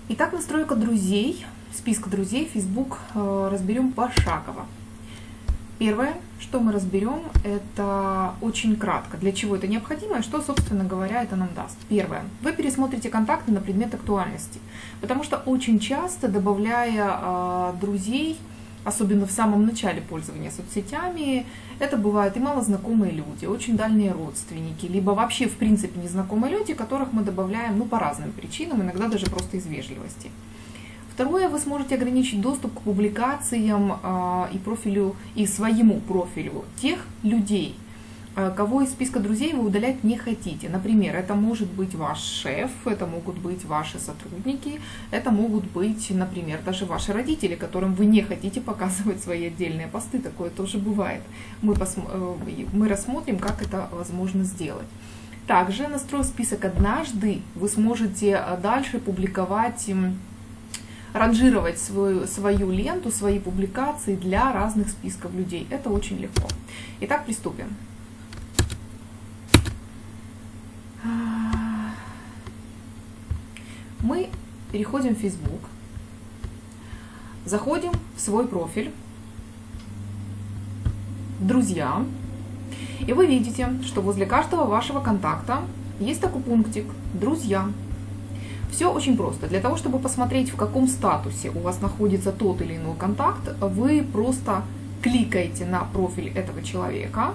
Итак, настройка друзей, списка друзей Facebook разберем пошагово. Первое, что мы разберем, это очень кратко, для чего это необходимо и что, собственно говоря, это нам даст. Первое. Вы пересмотрите контакты на предмет актуальности, потому что очень часто, добавляя друзей, особенно в самом начале пользования соцсетями, это бывают и малознакомые люди, очень дальние родственники, либо вообще, в принципе, незнакомые люди, которых мы добавляем по разным причинам, иногда даже просто из вежливости. Второе, вы сможете ограничить доступ к публикациям и профилю, и своему профилю тех людей, кого из списка друзей вы удалять не хотите. Например, это может быть ваш шеф, это могут быть ваши сотрудники, это могут быть, например, даже ваши родители, которым вы не хотите показывать свои отдельные посты. Такое тоже бывает. Мы рассмотрим, как это возможно сделать. Также, настроив список однажды, вы сможете дальше публиковать, ранжировать свою ленту, свои публикации для разных списков людей. Это очень легко. Итак, приступим. Мы переходим в Facebook, заходим в свой профиль, в друзья, и вы видите, что возле каждого вашего контакта есть такой пунктик «Друзья». Все очень просто. Для того, чтобы посмотреть, в каком статусе у вас находится тот или иной контакт, вы просто кликаете на профиль этого человека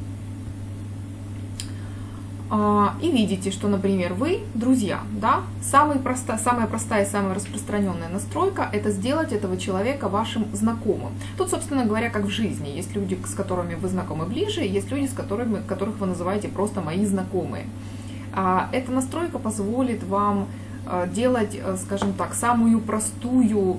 и видите, что, например, вы друзья. Да? Самая простая и самая распространенная настройка – это сделать этого человека вашим знакомым. Тут, собственно говоря, как в жизни. Есть люди, с которыми вы знакомы ближе, есть люди, которых вы называете просто «мои знакомые». Эта настройка позволит вам делать, скажем так, самую простую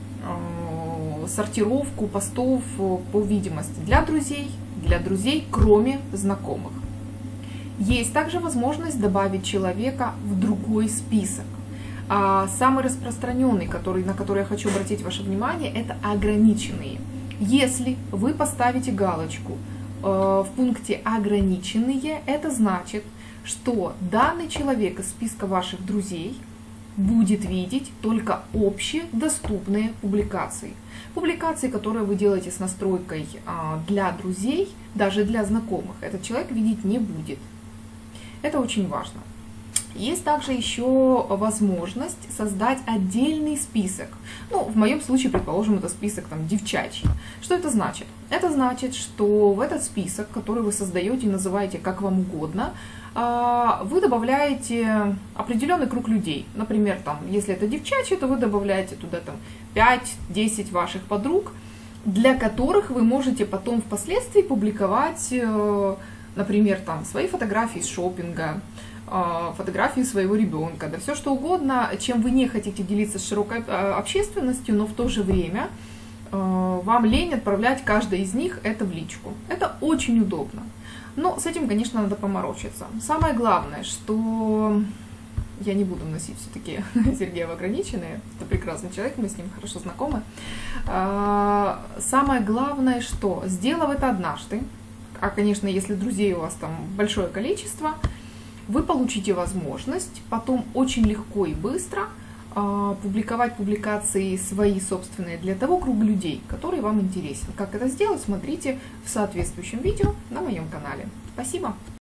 сортировку постов по видимости для друзей, кроме знакомых. Есть также возможность добавить человека в другой список. Самый распространенный, на который я хочу обратить ваше внимание, это ограниченные. Если вы поставите галочку в пункте «Ограниченные», это значит, что данный человек из списка ваших друзей будет видеть только общедоступные публикации. Публикации, которые вы делаете с настройкой для друзей, даже для знакомых, этот человек видеть не будет. Это очень важно. Есть также еще возможность создать отдельный список. В моем случае, предположим, это список девчачий. Что это значит? Это значит, что в этот список, который вы создаете и называете как вам угодно, вы добавляете определенный круг людей. Например, если это девчачьи, то вы добавляете туда 5-10 ваших подруг, для которых вы можете потом впоследствии публиковать, например, свои фотографии из шопинга, фотографии своего ребенка, да все что угодно, чем вы не хотите делиться с широкой общественностью, но в то же время вам лень отправлять каждой из них это в личку. Это очень удобно. Но с этим, конечно, надо поморочиться. Самое главное, что я не буду вносить все-таки Сергея в ограниченные. Это прекрасный человек, мы с ним хорошо знакомы. Самое главное, что сделав это однажды, конечно, если друзей у вас большое количество, вы получите возможность потом очень легко и быстро публиковать публикации свои собственные для того круга людей, который вам интересен. Как это сделать, смотрите в соответствующем видео на моем канале. Спасибо!